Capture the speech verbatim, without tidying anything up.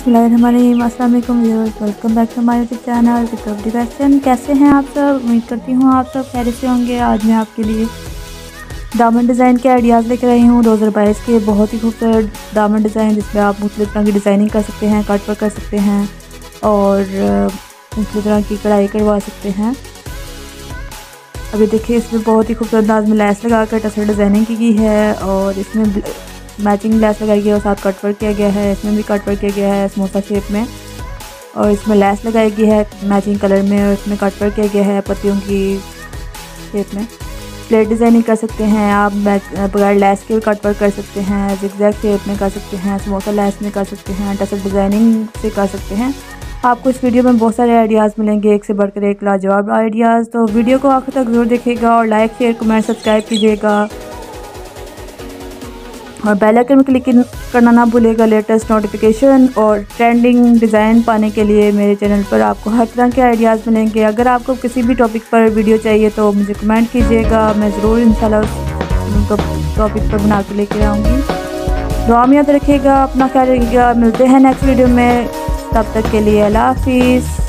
बिस्मिल्लाहिर्रहमानिर्रहीम, अस्सलाम वालेकुम viewers, welcome back to my YouTube channel recovery fashion. कैसे हैं आप सब? उम्मीद करती हूँ आप सब खैरियत से होंगे। आज मैं आपके लिए दामन डिज़ाइन के आइडियाज़ लेकर आई हूँ दो हज़ार बाईस के। बहुत ही खूबसूरत दामन डिज़ाइन जिसमें आप मुख्तलिफ तरह की डिज़ाइनिंग कर सकते हैं, कट वर्क कर सकते हैं और मुख्तलिफ तरह की कढ़ाई करवा सकते हैं। अभी देखिए इसमें बहुत ही खूबसूरत अंदाज में लैस लगा कर टसर डिज़ाइनिंग की गई है और इसमें मैचिंग लैस लगाई गई है और साथ कट वर्क किया गया है। इसमें भी कट वर्क किया गया है समोसा शेप में और इसमें लैस लगाई गई है मैचिंग कलर में और इसमें कट वर्क किया गया है पत्तियों की शेप में। प्लेट डिज़ाइनिंग कर सकते हैं आप, बगैर लैस के भी कट वर्क कर सकते हैं, ज़िगज़ैग शेप में कर सकते हैं, समोसा लैस में कर सकते हैं, टसर डिज़ाइनिंग से कर सकते हैं। आपको इस वीडियो में बहुत सारे आइडियाज़ मिलेंगे, एक से बढ़कर एक लाजवाब आइडियाज़। तो वीडियो को आखिर तक ज़रूर देखिएगा और लाइक शेयर कमेंट सब्सक्राइब कीजिएगा और बेल आइकन में क्लिक करना ना भूलिएगा लेटेस्ट नोटिफिकेशन और ट्रेंडिंग डिज़ाइन पाने के लिए। मेरे चैनल पर आपको हर तरह के आइडियाज़ मिलेंगे। अगर आपको किसी भी टॉपिक पर वीडियो चाहिए तो मुझे कमेंट कीजिएगा, मैं ज़रूर इंशाल्लाह उस टॉपिक पर बना के लेकर आऊँगी। दुआ में याद रखिएगा, अपना ख्याल रखिएगा। मिलते हैं नेक्स्ट वीडियो में, तब तक के लिए अल्लाह हाफिज़।